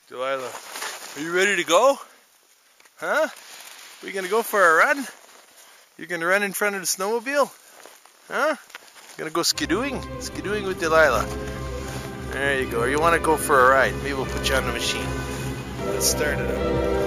Delilah, are you ready to go? Huh? We gonna go for a run? You gonna run in front of the snowmobile? Huh? Gonna go skidooing? Skidooing with Delilah. There you go. Or you wanna go for a ride? Maybe we'll put you on the machine. Let's start it up.